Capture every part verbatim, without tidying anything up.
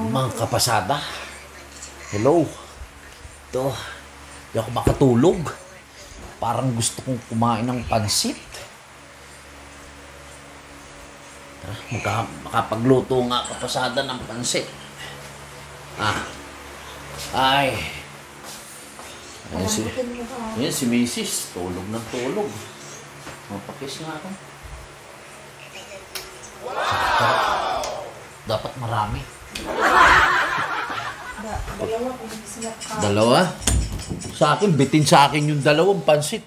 Mga kapasada, hello. Ito, hindi ako makatulog. Parang gusto kong kumain ng pansit. Tara, magka, makapagluto nga kapasada ng pansit. Ah, ay. Ayan si, ayan si Missus tulog ng tulog. Mapakis nga ako. Wow! Dapat marami. Dalawa kung sila ka. Dalawa? Sa akin, bitin sa akin yung dalawang pansit.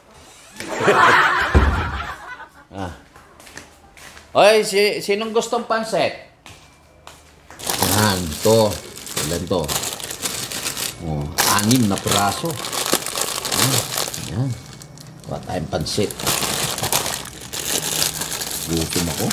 Ah. Oy, si, sinong gustong pansit? Yan, ito. Ilan to? Oh, anim na praso. Yan. Yan. Kuha tayong pansit. Gutom ako.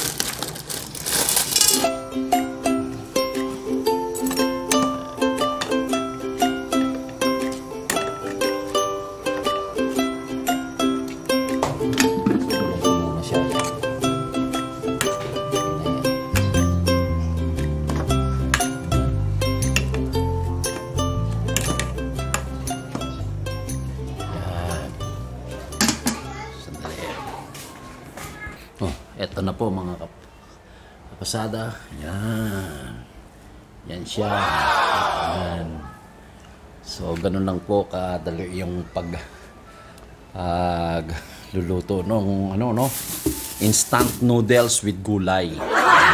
Oh, eto na po mga kap kapasada. Yan. Yan siya. Yan. So, ganun lang po kadali yung pag uh, luluto nung ano no, instant noodles with gulay.